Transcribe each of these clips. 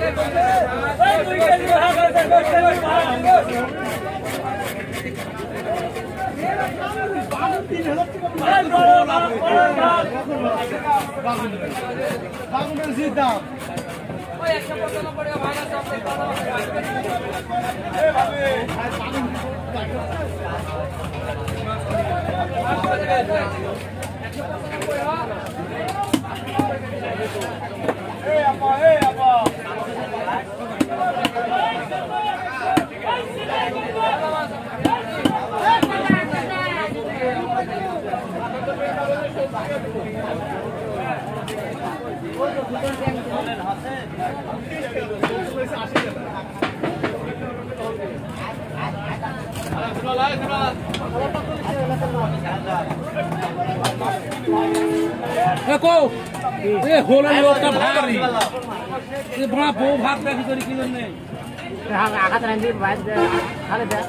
देखो ये होलन लोग का भारी ये बड़ा बो भाग पे की तरीके ने हां आखा तरंदी बात खाले दे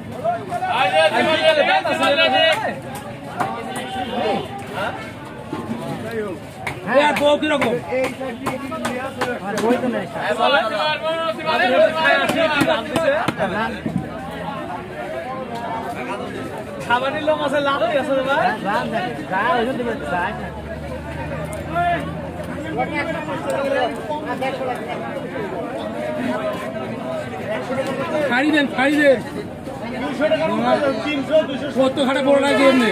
यार दो की रखो कोई तो नहीं খাবারের লোক আছে লাভ আছে দাদা রাম দেখে গা ওজন দিবে সাইড ফাড়ি দেন 200 টাকা 300 200 কত খাটা বড় লাগে এমনি